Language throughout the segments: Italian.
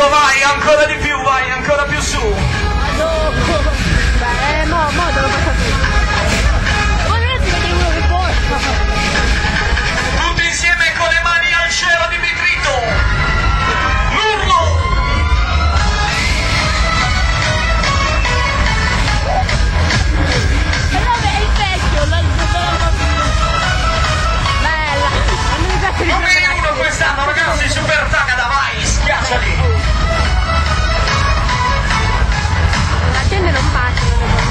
Fantastico, vai, ancora di più, vai, ancora più su. Beh, mo te lo faccio più. Ma non si vede uno che porta. Tutti insieme con le mani al cielo di Pitrito. L'urlo. Però è il vecchio, bella. Non mi piace di Numeri uno quest'anno, ragazzi, Super Tagada, vai, schiacciali. La gente non passa, non è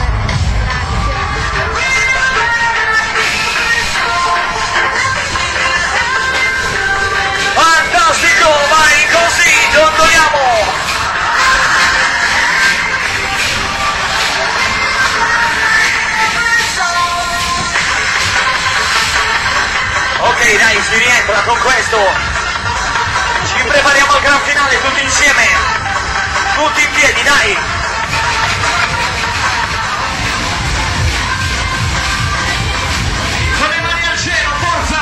Fantastico, vai così, dondoliamo. Ok, dai, si rientra con questo. Ci prepariamo al gran finale tutti insieme. Tutti in piedi, dai. Con le mani al cielo, forza.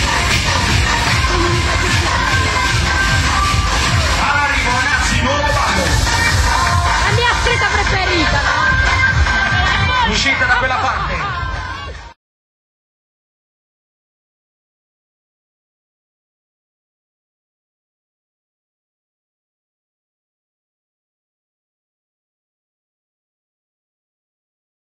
All'arrivo, ragazzi, nuovo ballo. la mia scritta preferita, no? Uscite da quella parte.